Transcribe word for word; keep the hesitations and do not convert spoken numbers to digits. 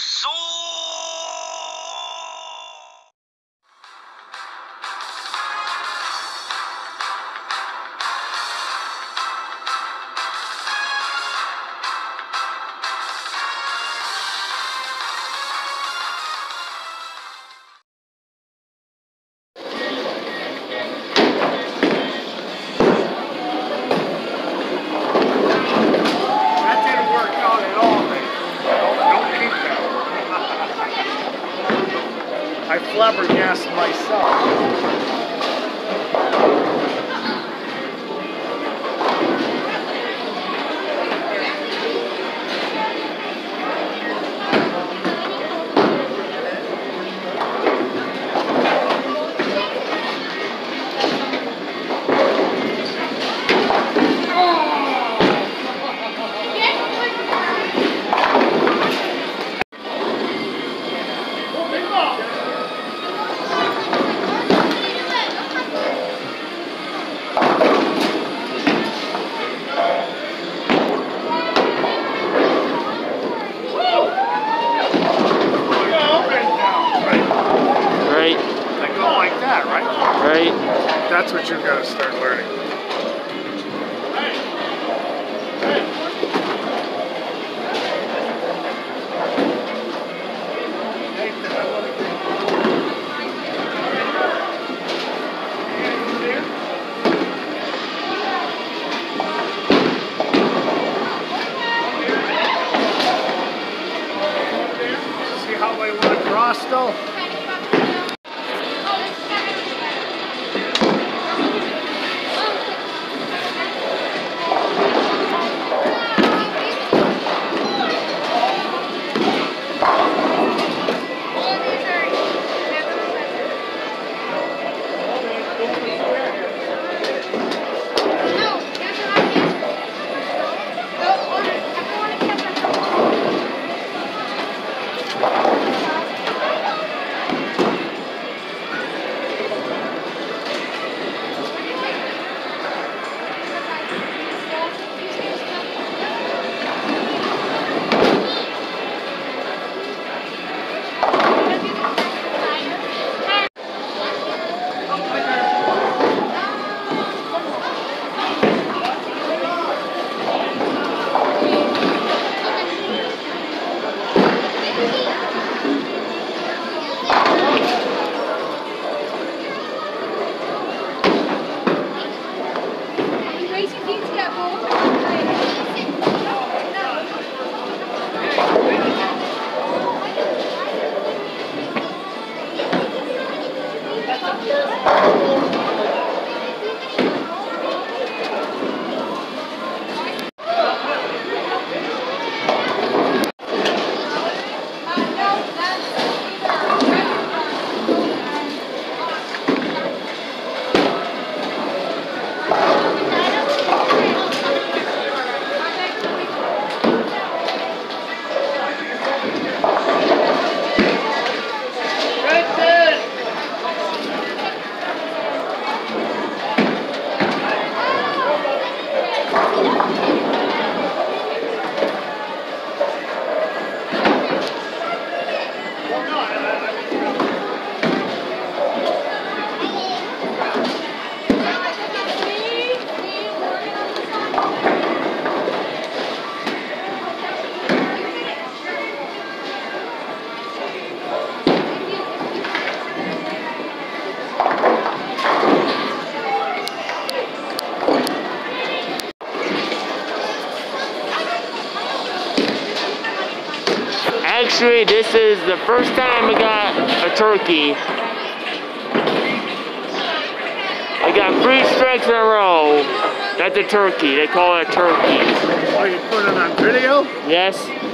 So I flabbergasted myself. Right? That's what you've got to start learning. See how they want to cross though? Actually, this is the first time I got a turkey. I got three strikes in a row. That's a turkey. They call it a turkey. Oh, you put it on video? Yes.